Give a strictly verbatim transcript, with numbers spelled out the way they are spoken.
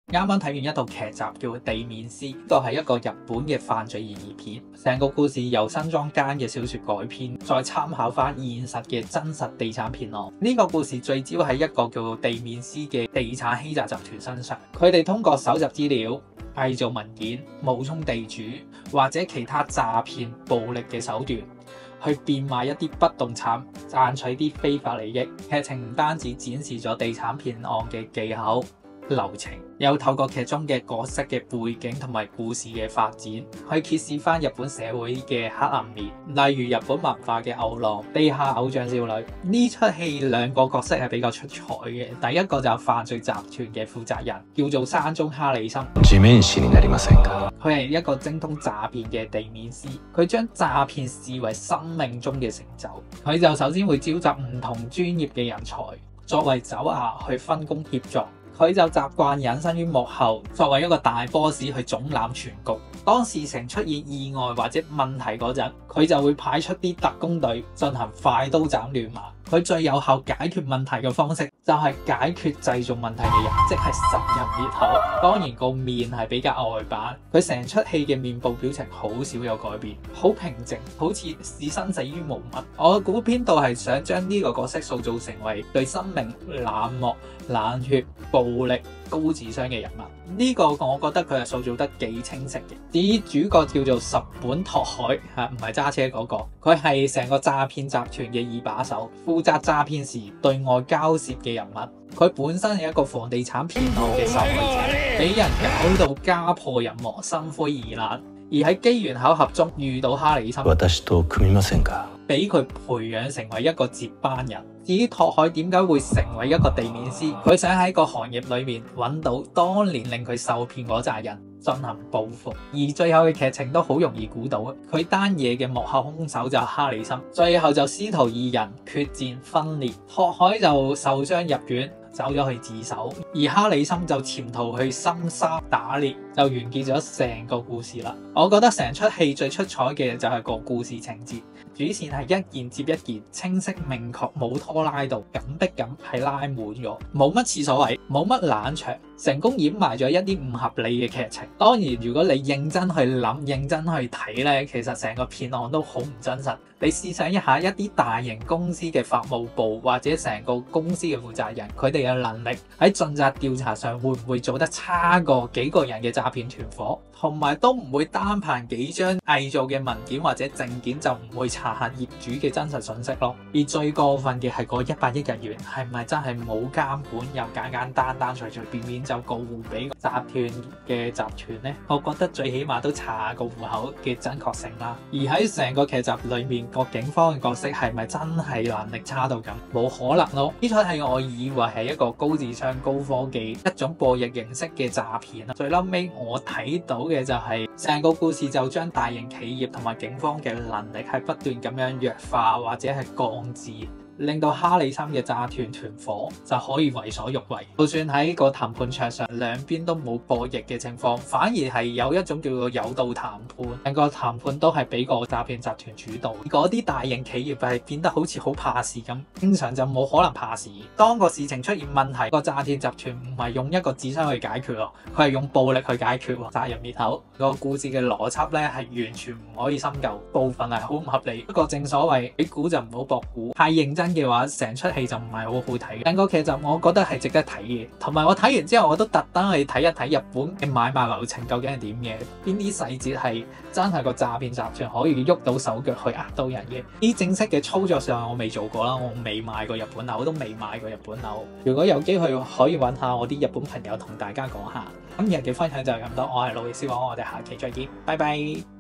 啱啱睇完一套劇集叫《地面師》，呢個係一個日本嘅犯罪懸疑片，成個故事由新莊間嘅小說改編，再參考翻現實嘅真實地產騙案。呢個故事聚焦喺一個叫做地面師嘅地產欺詐集團身上，佢哋通過搜集資料、偽造文件、冒充地主或者其他詐騙暴力嘅手段，去變賣一啲不動產，賺取啲非法利益。劇情唔單止展示咗地產騙案嘅技巧、流程，又透過劇中嘅角色嘅背景同埋故事嘅發展，去揭示翻日本社會嘅黑暗面，例如日本文化嘅牛郎、地下偶像少女。呢出戲兩個角色係比較出彩嘅，第一個就係犯罪集團嘅負責人，叫做山中哈里森。佢係一個精通詐騙嘅地面師，佢將詐騙視為生命中嘅成就。佢就首先會召集唔同專業嘅人才，作為爪牙去分工協作。佢就習慣隱身於幕後，作為一個大 boss 去總攬全局。當事情出現意外或者問題嗰陣，佢就會派出啲特工隊進行快刀斬亂麻。佢最有效解決問題嘅方式就係解決製造問題嘅人，即係殺人滅口。當然個面係比較呆板，佢成出戲嘅面部表情好少有改變，好平靜，好似置生死於無物。我估編導係想將呢個角色塑造成為對生命冷漠、冷血、暴力、高智商嘅人物。呢、這個我覺得佢係塑造得幾清晰嘅。至於主角叫做十本拓海嚇，唔係揸車嗰、那個，佢係成個詐騙集團嘅二把手，負責詐騙時對外交涉嘅人物。佢本身係一個房地產騙案嘅受害者，俾人搞到家破人亡、心灰意冷，而喺機緣巧合中遇到哈里森，俾佢培養成為一個接班人。至於拓海點解會成為一個地面師，佢想喺個行業裏面揾到當年令佢受騙嗰扎人進行報復，而最後嘅劇情都好容易估到，佢單嘢嘅幕後兇手就係哈里森，最後就師徒二人決戰分裂，拓海就受傷入院，走咗去自首，而哈里森就潛逃去深山打獵，就完結咗成個故事啦。我覺得成出戲最出彩嘅就係個故事情節，主線係一件接一件，清晰明確，冇拖拉到，緊迫感係拉滿咗，冇乜廁所位，冇乜冷場，成功掩埋咗一啲唔合理嘅劇情。當然，如果你認真去諗、認真去睇呢，其實成個騙案都好唔真實。你試想一下，一啲大型公司嘅法務部或者成個公司嘅負責人，佢哋嘅能力喺盡責調查上會唔會做得差過幾個人嘅詐騙團伙？同埋都唔會單憑幾張偽造嘅文件或者證件就唔會查核業主嘅真實信息咯。而最過分嘅係嗰一百億日元係咪真係冇監管又簡簡單單隨隨便便就過戶俾集團嘅集團呢？我覺得最起碼都查下個戶口嘅真確性啦。而喺成個劇集裏面，個警方嘅角色係咪真係能力差到咁？冇可能咯！呢出係我以為係一個高智商、高科技一種博弈形式嘅詐騙啦。最嬲尾我睇到嘅就係成個故事就將大型企業同埋警方嘅能力係不斷咁樣弱化或者係降至，令到哈里森嘅詐騙團伙就可以為所欲為。就算喺個談判桌上兩邊都冇博弈嘅情況，反而係有一種叫做有道談判，整個談判都係俾個詐騙集團主導。嗰啲大型企業係變得好似好怕事咁，經常就冇可能怕事。當個事情出現問題，個詐騙集團唔係用一個智商去解決咯，佢係用暴力去解決喎，殺人滅口。個故事嘅邏輯咧係完全唔可以深究，部分係好唔合理。不過正所謂你估就唔好博估，太認真嘅話，成出戲就唔係好好睇嘅。成個劇集我覺得係值得睇嘅，同埋我睇完之後我都特登去睇一睇日本嘅買賣流程究竟係點嘅，邊啲細節係真係個詐騙集團可以喐到手腳去呃到人嘅。呢正式嘅操作上我未做過啦，我未買過日本樓，都未買過日本樓。如果有機會可以揾下我啲日本朋友同大家講下。今日嘅分享就係咁多，我係路易斯王，我哋下期再見，拜拜。